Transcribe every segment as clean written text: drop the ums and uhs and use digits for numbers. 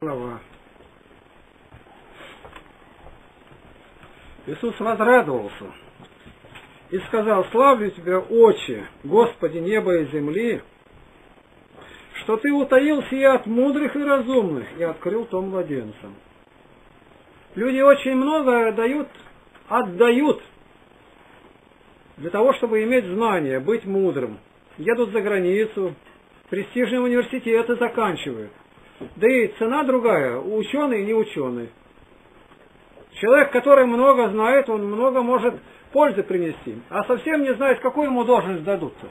Слова. Иисус возрадовался и сказал: славлю Тебя, Отче, Господи неба и земли, что Ты утаил сие от мудрых и разумных и открыл то младенцам. Люди очень много отдают для того, чтобы иметь знания, быть мудрым. Едут за границу, престижные университеты заканчивают. Да и цена другая, ученый и не ученый. Человек, который много знает, он много может пользы принести, а совсем не знает, какую ему должность дадут-то.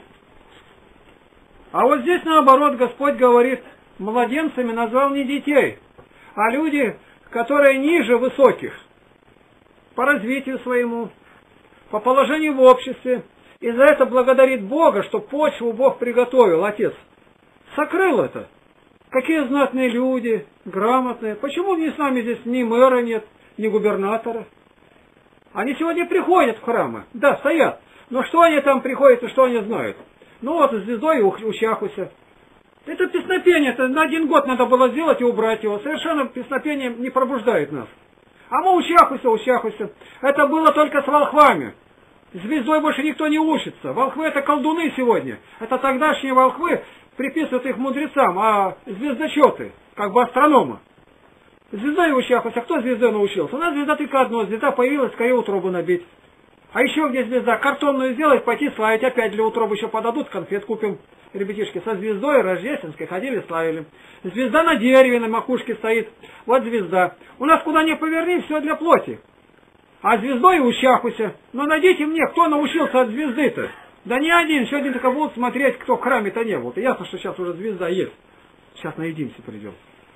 А вот здесь наоборот Господь говорит, младенцами назвал не детей, а люди, которые ниже высоких, по развитию своему, по положению в обществе, и за это благодарит Бога, что почву Бог приготовил, Отец. Сокрыл это. Какие знатные люди, грамотные. Почему с нами здесь ни мэра нет, ни губернатора? Они сегодня приходят в храмы. Да, стоят. Но что они там приходят и что они знают? Ну вот, звездой учахуся. Это песнопение, это на 1 год надо было сделать и убрать его. Совершенно песнопение не пробуждает нас. А мы учахуся. Это было только с волхвами. Звездой больше никто не учится. Волхвы это колдуны сегодня. Это тогдашние волхвы, приписывают их мудрецам, а звездочеты, как бы астрономы. Звездой учахуся. А кто звездой научился? У нас звезда только одна. Звезда появилась, скорее утробу набить. А еще где звезда? Картонную сделать, пойти славить. Опять для утробы еще подадут, конфет купим. Ребятишки со звездой рождественской ходили, славили. Звезда на дереве, на макушке стоит. Вот звезда. У нас куда ни поверни, все для плоти. А звездой учахуся. Но найдите мне, кто научился от звезды-то. Да не один, сегодня только будут смотреть, кто в храме-то не был. Ясно, что сейчас уже звезда есть. Сейчас наедимся придем.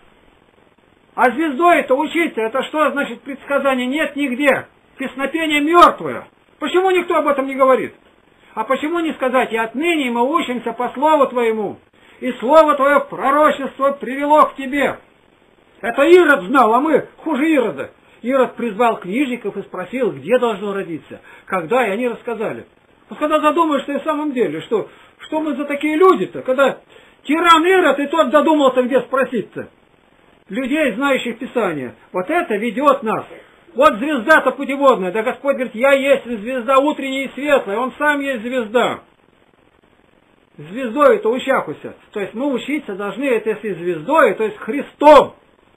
А звездой-то учиться, это что значит предсказание? Нет нигде. Песнопение мертвое. Почему никто об этом не говорит? А почему не сказать, и отныне мы учимся по слову Твоему, и слово Твое пророчество привело к Тебе. Это Ирод знал, а мы хуже Ирода. Ирод призвал книжников и спросил, где должно родиться, когда, и они рассказали. Вот когда задумаешься и в самом деле, что мы за такие люди-то, когда тиран Ирод, и тот додумался, где спросить-то. Людей, знающих Писание. Вот это ведет нас. Вот звезда-то путеводная. Да Господь говорит, я есть звезда утренняя и светлая. Он сам есть звезда. Звездой это учахуся. То есть мы учиться должны, это если звездой, то есть Христом.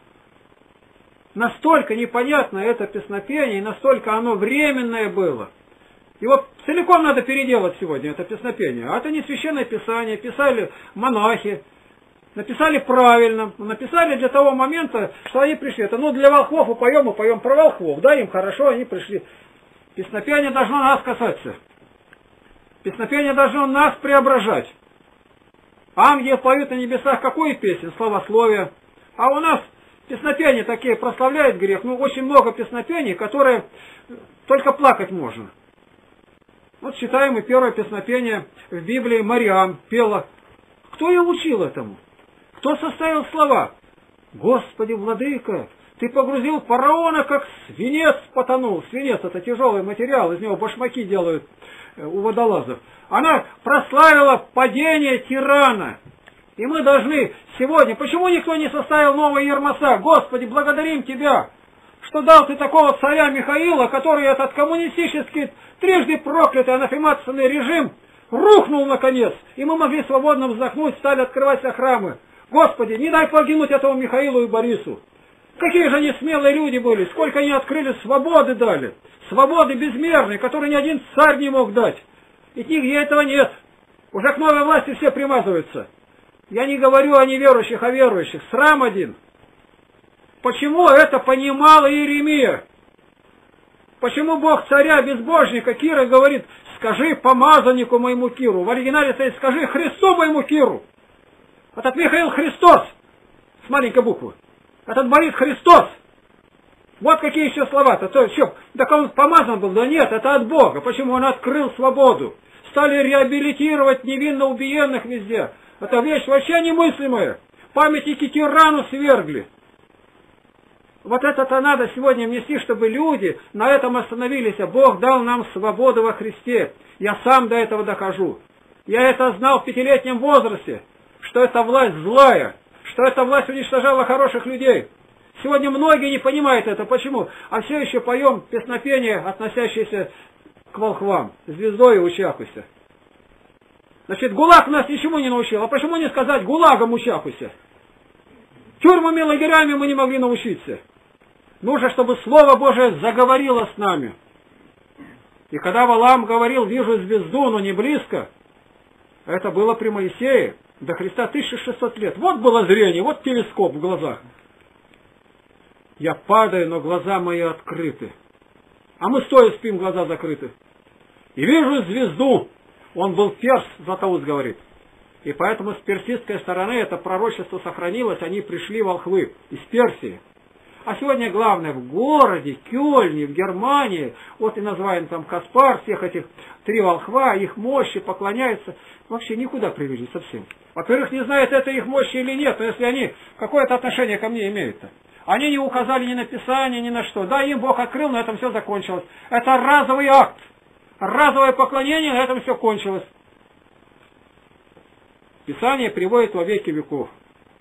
Настолько непонятно это песнопение, и настолько оно временное было. Его целиком надо переделать сегодня, это песнопение. А это не священное писание, писали монахи. Написали правильно, написали для того момента, что они пришли. Это для волхвов упоем про волхвов. Да, им хорошо, они пришли. Песнопение должно нас касаться. Песнопение должно нас преображать. Ангелы поют на небесах какую песню? Славословие. А у нас песнопения такие прославляют грех. Очень много песнопений, которые только плакать можно. Вот читаем мы первое песнопение в Библии. Мариам пела. Кто ее учил этому? Кто составил слова? Господи, владыка, Ты погрузил фараона, как свинец потонул. Свинец это тяжелый материал, из него башмаки делают у водолазов. Она прославила падение тирана. И мы должны сегодня... Почему никто не составил нового Ермоса? Господи, благодарим Тебя, что дал Ты такого царя Михаила, который этот коммунистический, трижды проклятый анафематственный режим рухнул наконец. И мы могли свободно вздохнуть, стали открываться храмы. Господи, не дай погибнуть этому Михаилу и Борису. Какие же они смелые люди были, сколько они открыли, свободы дали. Свободы безмерной, которую ни один царь не мог дать. И нигде этого нет. Уже к новой власти все примазываются. Я не говорю о неверующих, о верующих. Срам один. Почему это понимал Иеремия? Почему Бог царя, безбожника Кира говорит, скажи помазаннику моему Киру. В оригинале стоит, скажи Христу моему Киру. Этот Михаил Христос, с маленькой буквы. Этот Борис Христос. Вот какие еще слова-то. Так он помазан был. Да нет, это от Бога. Почему он открыл свободу? Стали реабилитировать невинно убиенных везде. Это вещь вообще немыслимая. Памятники тирану свергли. Вот это-то надо сегодня внести, чтобы люди на этом остановились. Бог дал нам свободу во Христе. Я сам до этого дохожу. Я это знал в 5-летнем возрасте, что это власть злая. что эта власть уничтожала хороших людей. Сегодня многие не понимают это. Почему? А все еще поем песнопения, относящиеся к волхвам. Звездой учахуйся. Значит, ГУЛАГ нас ничему не научил. А почему не сказать ГУЛАГом учахуйся? Тюрьмами, лагерями мы не могли научиться. Нужно, чтобы Слово Божие заговорило с нами. И когда Валаам говорил, вижу звезду, но не близко, это было при Моисее. До Христа 1600 лет. Вот было зрение, вот телескоп в глазах. Я падаю, но глаза мои открыты. А мы стоя спим, глаза закрыты. И вижу звезду. Он был перс, Златоуст говорит. И поэтому с персидской стороны это пророчество сохранилось, они пришли волхвы из Персии. А сегодня главное в городе, Кёльне, в Германии, вот и называем там Каспар, всех этих 3 волхва, их мощи поклоняются. Вообще никуда привели совсем. Во-первых, не знают, это их мощи или нет, но если они какое-то отношение ко мне имеют-то. Они не указали ни на Писание, ни на что. Да, им Бог открыл, на этом все закончилось. Это разовый акт. Разовое поклонение, на этом все кончилось. Писание приводит во веки веков.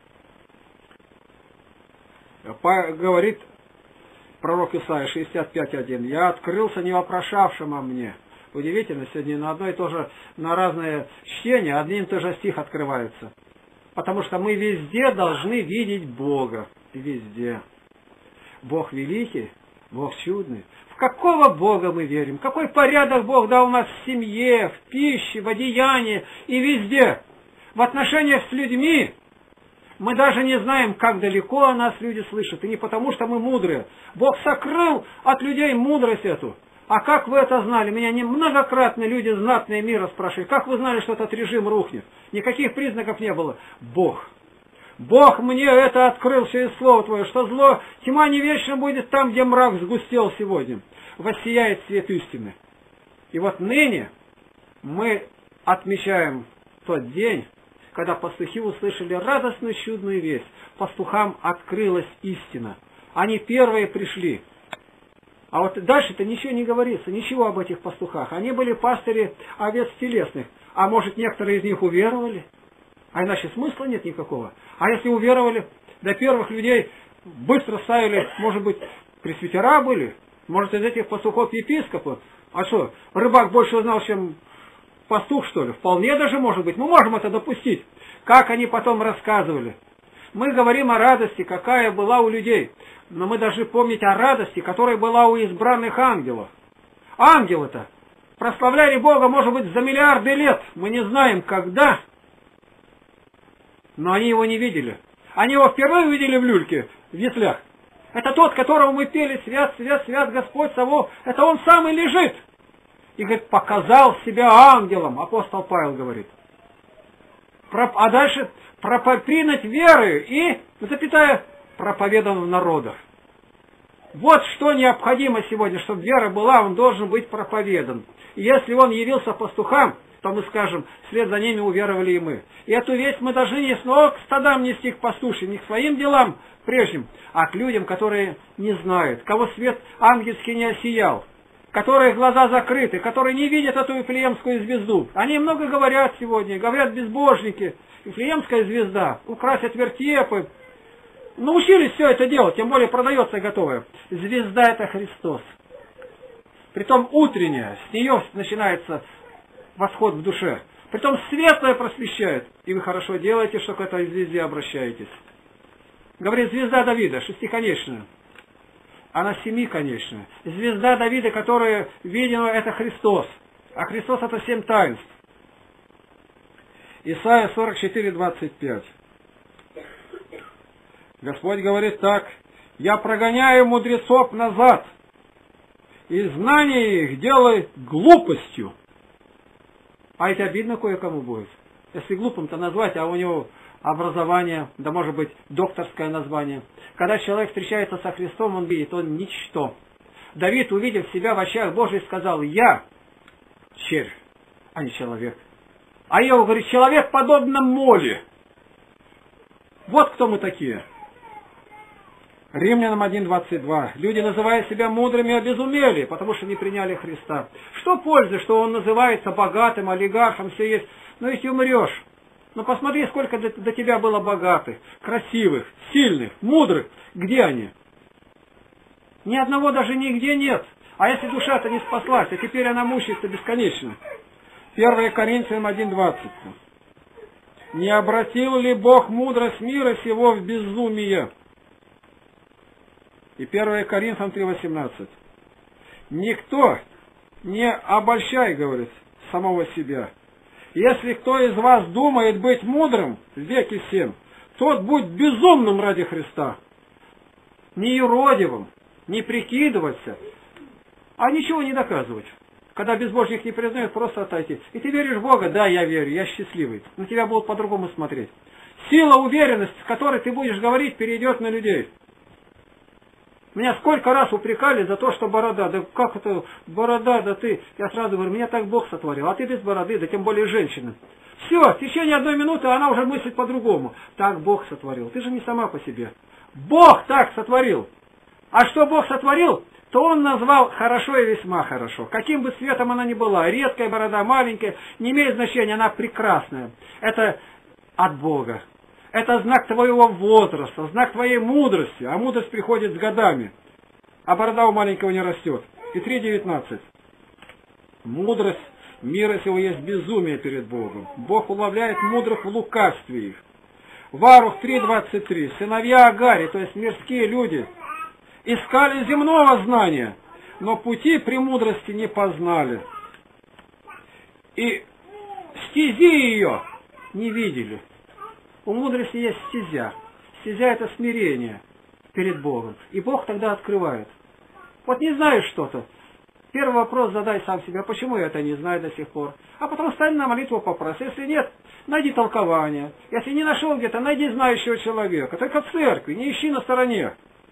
Говорит пророк Исаия 65:1. Я открылся не вопрошавшим о мне. Удивительно, сегодня на одно и то же, на разные чтения, один и тот же стих открывается. Потому что мы везде должны видеть Бога. Везде. Бог великий, Бог чудный. В какого Бога мы верим? Какой порядок Бог дал нас в семье, в пище, в одеянии и везде. В отношениях с людьми мы даже не знаем, как далеко о нас люди слышат. И не потому, что мы мудрые. Бог сокрыл от людей мудрость эту. А как вы это знали? Меня многократно люди знатные мира спрашивали. Как вы знали, что этот режим рухнет? Никаких признаков не было. Бог. Бог мне это открыл через Слово Твое, что зло, тьма не вечно будет там, где мрак сгустел сегодня. Воссияет свет истины. И вот ныне мы отмечаем тот день, когда пастухи услышали радостную чудную весть. Пастухам открылась истина. Они первые пришли. А вот дальше-то ничего не говорится, ничего об этих пастухах. Они были пастыри овец телесных. А может, некоторые из них уверовали? А иначе смысла нет никакого. А если уверовали, до первых людей быстро ставили, может быть, пресвитера были, может, из этих пастухов епископы. А что, рыбак больше узнал, чем пастух, что ли? Вполне даже может быть. Мы можем это допустить. Как они потом рассказывали. Мы говорим о радости, какая была у людей. Но мы должны помнить о радости, которая была у избранных ангелов. Ангелы-то прославляли Бога, может быть, за миллиарды лет. Мы не знаем, когда. Но они его не видели. Они его впервые увидели в люльке, в яслях. Это тот, которого мы пели «Свят, свят, свят Господь Савов». Это он сам и лежит. И, говорит, показал себя ангелом, апостол Павел говорит. А дальше принять веры и, запятая, проповедан в народах. Вот что необходимо сегодня, чтобы вера была, он должен быть проповедан. И если он явился пастухам, то мы скажем, вслед за ними уверовали и мы. И эту весть мы должны не снова к стадам нести, к пастушьим, не к своим делам прежним, а к людям, которые не знают, кого свет ангельский не осиял, которые глаза закрыты, которые не видят эту Вифлеемскую звезду. Они много говорят сегодня, говорят безбожники. Вифлеемская звезда, украсят вертепы. Научились все это делать, тем более продается готовое. Звезда — это Христос. Притом утренняя, с нее начинается восход в душе. Притом светлое просвещает. И вы хорошо делаете, что к этой звезде обращаетесь. Говорит, звезда Давида, шестиконечная. Она семиконечная. Звезда Давида, которая видена, это Христос. А Христос — это 7 таинств. Исайя 44:25. Господь говорит так: «Я прогоняю мудрецов назад, и знание их делаю глупостью». А это обидно кое-кому будет. Если глупым-то назвать, а у него образование, да может быть докторское название. Когда человек встречается со Христом, он видит, он ничто. Давид, увидев себя в очах Божьих, сказал: «Я червь, а не человек». А Иов говорит: «Человек подобно моле». Вот кто мы такие. Римлянам 1:22. Люди, называя себя мудрыми, обезумели, потому что не приняли Христа. Что пользы, что он называется богатым, олигархом, все есть, но ведь умрешь. Но посмотри, сколько до тебя было богатых, красивых, сильных, мудрых. Где они? Ни одного даже нигде нет. А если душа-то не спаслась, то теперь она мучается бесконечно. 1 Коринфянам 1:20. Не обратил ли Бог мудрость мира сего в безумие? И 1 Коринфянам 3:18. Никто не обольщай, говорит, самого себя. Если кто из вас думает быть мудрым в веке всем, тот будь безумным ради Христа. Не юродивым, не прикидываться, а ничего не доказывать. Когда безбожник не признает, просто отойти. И ты веришь в Бога? Да, я верю, я счастливый. На тебя будут по-другому смотреть. Сила уверенности, с которой ты будешь говорить, перейдет на людей. Меня сколько раз упрекали за то, что борода. Да как это борода, да ты. Я сразу говорю, меня так Бог сотворил. А ты без бороды, да тем более женщина. Все, в течение 1 минуты она уже мыслит по-другому. Так Бог сотворил. Ты же не сама по себе. Бог так сотворил. А что Бог сотворил, то Он назвал хорошо и весьма хорошо. Каким бы цветом она ни была, редкая борода, маленькая, не имеет значения, она прекрасная. Это от Бога. Это знак твоего возраста, знак твоей мудрости. А мудрость приходит с годами. А борода у маленького не растет. И 3:19. Мудрость мира сего есть безумие перед Богом. Бог уловляет мудрых в лукавстве их. Варух 3:23. Сыновья Агари, то есть мирские люди, искали земного знания, но пути премудрости не познали. И стези ее не видели. У мудрости есть стезя. Стезя — это смирение перед Богом. И Бог тогда открывает. Вот не знаешь что-то. Первый вопрос задай сам себе, почему я это не знаю до сих пор. А потом стань на молитву попроси. Если нет, найди толкование. Если не нашел где-то, найди знающего человека. Только в церкви, не ищи на стороне.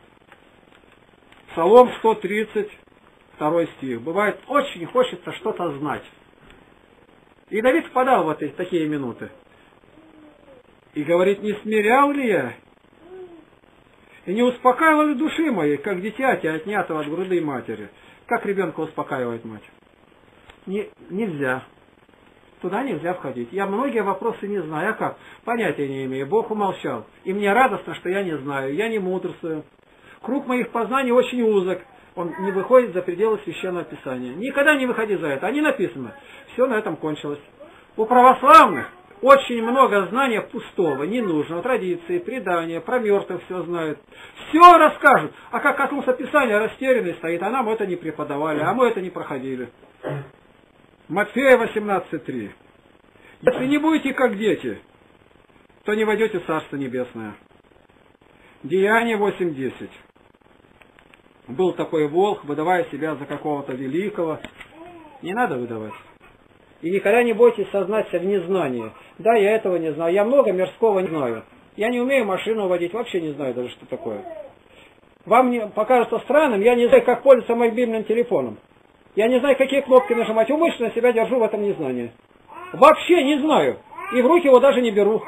Псалом 130, 2 стих. Бывает, очень хочется что-то знать. И Давид впадал в такие минуты. И говорит, не смирял ли я? И не успокаивал ли души моей, как дитяти, отнятого от груди матери? Как ребенка успокаивает мать? Нельзя. Туда нельзя входить. Я многие вопросы не знаю. А как? Понятия не имею. Бог умолчал. И мне радостно, что я не знаю. Я не мудрствую. Круг моих познаний очень узок. Он не выходит за пределы Священного Писания. Никогда не выходи за это. А не написано. Все на этом кончилось. У православных очень много знания пустого, ненужного, традиции, предания, про мертвых все знают. Все расскажут. А как коснулся Писания, растерянный стоит, а нам это не преподавали, а мы это не проходили. Матфея 18:3. Если не будете как дети, то не войдете в Царство Небесное. Деяние 8:10. Был такой волк, выдавая себя за какого-то великого. Не надо выдавать. И никогда не бойтесь сознаться в незнании. Да, я этого не знаю. Я много мирского не знаю. Я не умею машину водить, вообще не знаю даже, что такое. Вам не покажется странным, я не знаю, как пользоваться мобильным телефоном. Я не знаю, какие кнопки нажимать. Умышленно себя держу в этом незнании. Вообще не знаю. И в руки его даже не беру.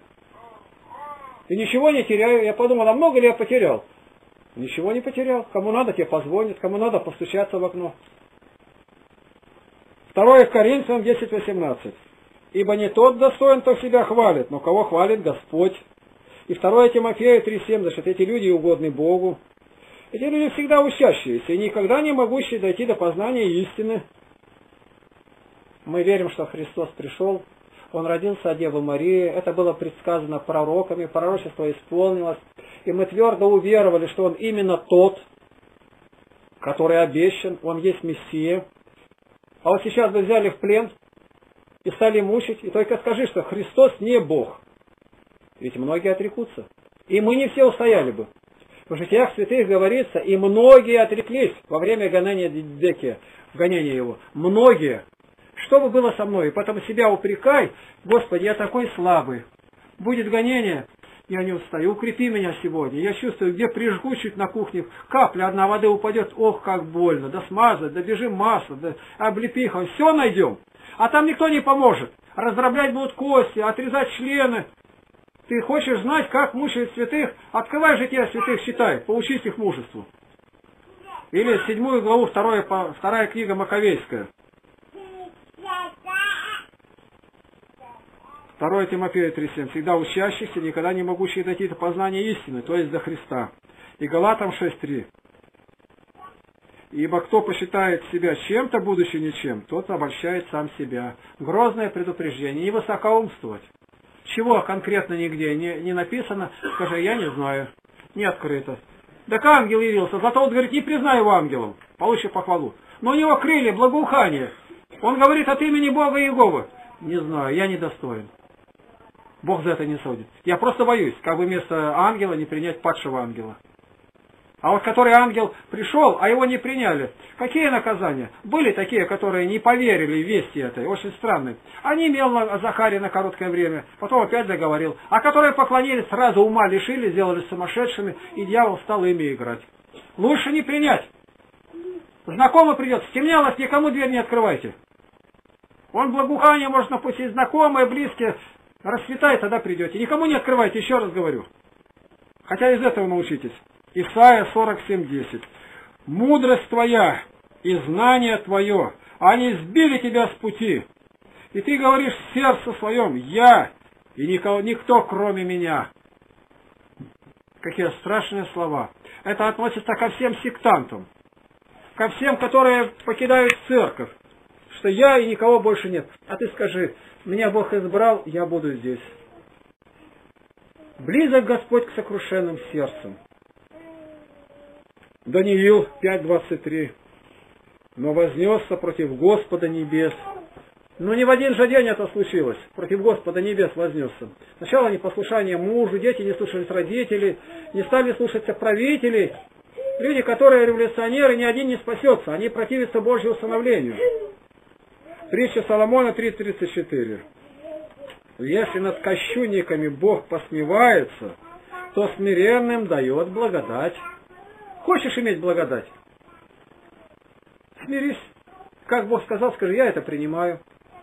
И ничего не теряю. Я подумал, а много ли я потерял? Ничего не потерял. Кому надо, тебе позвонят. Кому надо, постучаться в окно. 2 Коринфянам 10:18. Ибо не тот достоин, кто себя хвалит, но кого хвалит Господь. И 2 Тимофея 3:70. Эти люди угодны Богу. Эти люди всегда учащиеся и никогда не могущие дойти до познания истины. Мы верим, что Христос пришел. Он родился от Девы Марии. Это было предсказано пророками. Пророчество исполнилось. И мы твердо уверовали, что Он именно тот, который обещан. Он есть Мессия. А вот сейчас бы взяли в плен и стали мучить. И только скажи, что Христос не Бог. Ведь многие отрекутся. И мы не все устояли бы. В житиях святых говорится, и многие отреклись во время гонения Декия, гонения его. Многие. Что бы было со мной? И потом себя упрекай. Господи, я такой слабый. Будет гонение, я не устаю. Укрепи меня сегодня. Я чувствую, где прижгу чуть на кухне, капля одна воды упадет. Ох, как больно. Да смазать, да бежим масло, да облепиха. Все найдем. А там никто не поможет. Раздроблять будут кости, отрезать члены. Ты хочешь знать, как мучают святых? Открывай жития святых, читай, поучись их мужеству. Или 7 главу, 2 книга Маковейская. 2 Тимофея 3:7. Всегда учащихся, никогда не могущих дойти до познания истины, то есть до Христа. И Галатам 6:3. Ибо кто посчитает себя чем-то, будучи ничем, тот обольщает сам себя. Грозное предупреждение. Не высокоумствовать. Чего конкретно нигде не написано, скажи, я не знаю. Не открыто. Так ангел явился, зато он говорит, не признаю его ангелом. Получи похвалу. Но у него крылья, благоухание. Он говорит от имени Бога Иеговы. Не знаю, я недостоин. Бог за это не судит. Я просто боюсь, как бы вместо ангела не принять падшего ангела. А вот который ангел пришел, а его не приняли. Какие наказания? Были такие, которые не поверили в вести этой, очень странные. Они имел Захария на короткое время, потом опять заговорил. А которые поклонились, сразу ума лишили, сделались сумасшедшими, и дьявол стал ими играть. Лучше не принять. Знакомый придет, стемнелось, никому дверь не открывайте. Он благоухание может напустить, знакомые, близкие, расцветает, тогда придете. Никому не открывайте, еще раз говорю. Хотя из этого научитесь. Исайя 47:10. Мудрость твоя и знание твое, они сбили тебя с пути. И ты говоришь в сердце своем, я и никто кроме меня. Какие страшные слова. Это относится ко всем сектантам. Ко всем, которые покидают церковь. Что я и никого больше нет. А ты скажи, меня Бог избрал, я буду здесь. Близок Господь к сокрушенным сердцам. Даниил 5:23. Но вознесся против Господа небес. Но не в один же день это случилось. Против Господа небес вознесся. Сначала непослушание мужу, дети не слушались родителей, не стали слушаться правителей. Люди, которые революционеры, ни один не спасется. Они противятся Божьему усыновлению. Притча Соломона 3:34. Если над кощунниками Бог посмевается, то смиренным дает благодать. Хочешь иметь благодать? Смирись. Как Бог сказал, скажи, я это принимаю.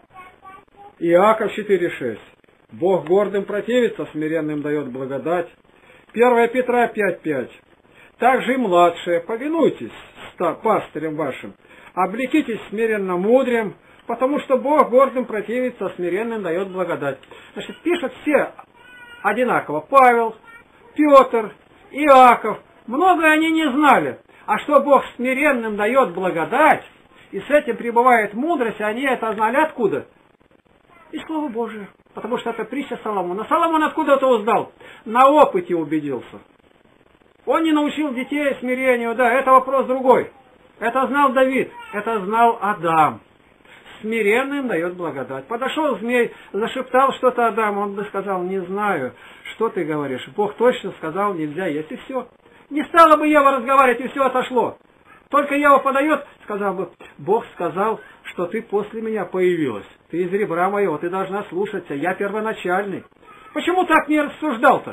Иаков 4:6. Бог гордым противится, смиренным дает благодать. 1 Петра 5:5. Также и младшие, повинуйтесь пастырям вашим, облекитесь смиренно мудрым, потому что Бог гордым противится, смиренным дает благодать. Значит, пишут все одинаково. Павел, Петр, Иаков. Многое они не знали. А что Бог смиренным дает благодать, и с этим пребывает мудрость, они это знали откуда? Из Слова Божия. Потому что это притча Соломона. Соломон откуда это узнал? На опыте убедился. Он не научил детей смирению, да, это вопрос другой. Это знал Давид, это знал Адам. Смиренным дает благодать. Подошел змей, зашептал что-то Адаму, он бы сказал, не знаю, что ты говоришь. Бог точно сказал, нельзя есть, и все. Не стала бы Ева разговаривать, и все отошло. Только Ева подает, сказал бы, Бог сказал, что ты после меня появилась. Ты из ребра моего, ты должна слушаться, я первоначальный. Почему так не рассуждал-то?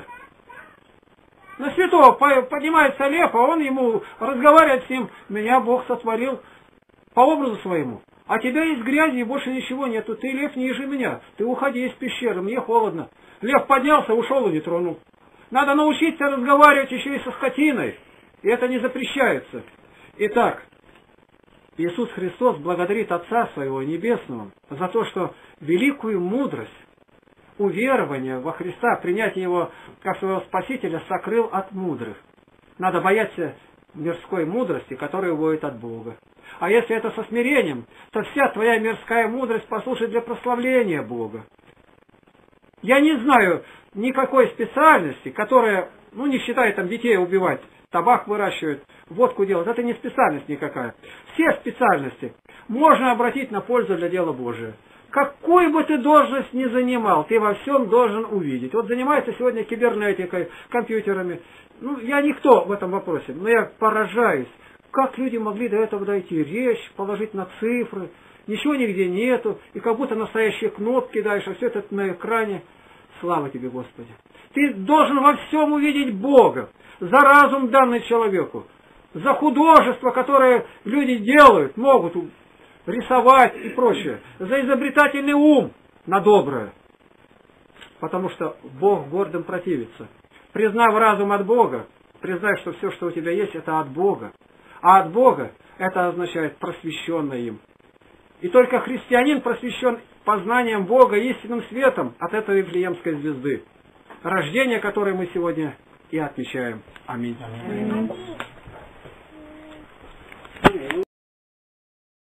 На святого поднимается лев, а он ему разговаривает с ним, меня Бог сотворил по образу своему. А тебя из грязи и больше ничего нету. Ты, лев, ниже меня. Ты уходи из пещеры, мне холодно. Лев поднялся, ушел и не тронул. Надо научиться разговаривать еще и со скотиной. И это не запрещается. Итак, Иисус Христос благодарит Отца Своего Небесного за то, что великую мудрость, уверование во Христа, принятие Его как своего Спасителя сокрыл от мудрых. Надо бояться мирской мудрости, которая уводит от Бога. А если это со смирением, то вся твоя мирская мудрость послужит для прославления Бога. Я не знаю никакой специальности, которая, не считая там детей убивать, табак выращивают, водку делают. Это не специальность никакая. Все специальности можно обратить на пользу для дела Божия. Какую бы ты должность ни занимал, ты во всем должен увидеть. Вот занимается сегодня кибернетикой, компьютерами. Я никто в этом вопросе, но я поражаюсь, как люди могли до этого дойти. Речь положить на цифры, ничего нигде нету, и как будто настоящие кнопки дальше, все это на экране. Слава тебе, Господи! Ты должен во всем увидеть Бога, за разум, данный человеку, за художество, которое люди делают, могут рисовать и прочее, за изобретательный ум на доброе. Потому что Бог гордым противится. Признав разум от Бога, признай, что все, что у тебя есть, это от Бога. А от Бога это означает просвещенный им. И только христианин просвещен познанием Бога истинным светом от этой Вифлеемской звезды, рождение которой мы сегодня и отмечаем. Аминь. Аминь.